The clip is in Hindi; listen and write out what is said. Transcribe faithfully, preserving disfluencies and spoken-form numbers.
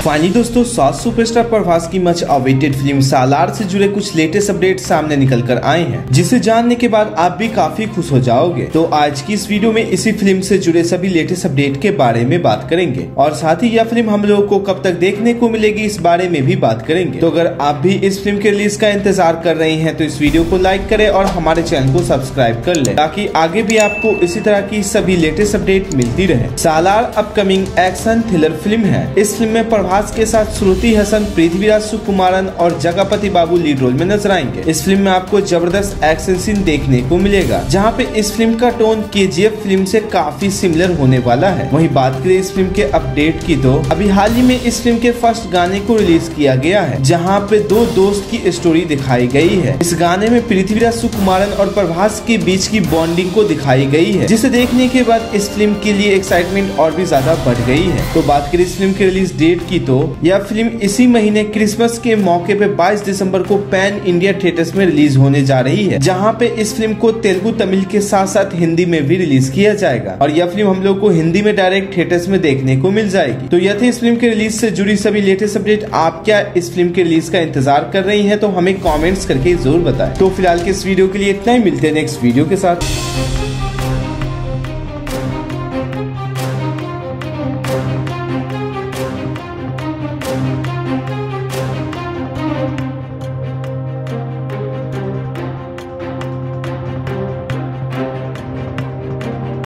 फाइनली दोस्तों साउथ सुपरस्टार प्रभास की मच अवेटेड फिल्म सालार से जुड़े कुछ लेटेस्ट अपडेट सामने निकल कर आए हैं, जिसे जानने के बाद आप भी काफी खुश हो जाओगे। तो आज की इस वीडियो में इसी फिल्म से जुड़े सभी लेटेस्ट अपडेट के बारे में बात करेंगे और साथ ही यह फिल्म हम लोगों को कब तक देखने को मिलेगी इस बारे में भी बात करेंगे। तो अगर आप भी इस फिल्म के रिलीज का इंतजार कर रहे हैं तो इस वीडियो को लाइक करें और हमारे चैनल को सब्सक्राइब कर लें ताकि आगे भी आपको इसी तरह की सभी लेटेस्ट अपडेट मिलती रहे। Salaar upcoming action thriller film है। इस फिल्म में प्रभास के साथ श्रुति हसन, पृथ्वीराज सुकुमारन और जगपति बाबू लीड रोल में नजर आएंगे। इस फिल्म में आपको जबरदस्त एक्शन सीन देखने को मिलेगा, जहां पे इस फिल्म का टोन केजीएफ फिल्म से काफी सिमिलर होने वाला है। वहीं बात करें इस फिल्म के अपडेट की तो अभी हाल ही में इस फिल्म के फर्स्ट गाने को रिलीज किया गया है, जहां पे दो दोस्त की स्टोरी दिखाई गई है। इस गाने में पृथ्वीराज सुकुमारन और प्रभास के बीच की बॉन्डिंग को दिखाई गई है, जिसे देखने के बाद इस फिल्म के लिए एक्साइटमेंट और भी ज्यादा बढ़ गई है। तो बात करें इस फिल्म के रिलीज डेट की तो यह फिल्म इसी महीने क्रिसमस के मौके पे बाईस दिसंबर को पैन इंडिया थिएटर्स में रिलीज होने जा रही है, जहां पे इस फिल्म को तेलुगु तमिल के साथ साथ हिंदी में भी रिलीज किया जाएगा और यह फिल्म हम लोग को हिंदी में डायरेक्ट थिएटर्स में देखने को मिल जाएगी। तो यह थी इस फिल्म के रिलीज से जुड़ी सभी लेटेस्ट अपडेट। आप क्या इस फिल्म के रिलीज का इंतजार कर रही हैं? तो हमें कमेंट्स करके जरूर बताएं। तो फिलहाल के इस वीडियो के लिए इतना ही, मिलते हैं नेक्स्ट वीडियो के साथ।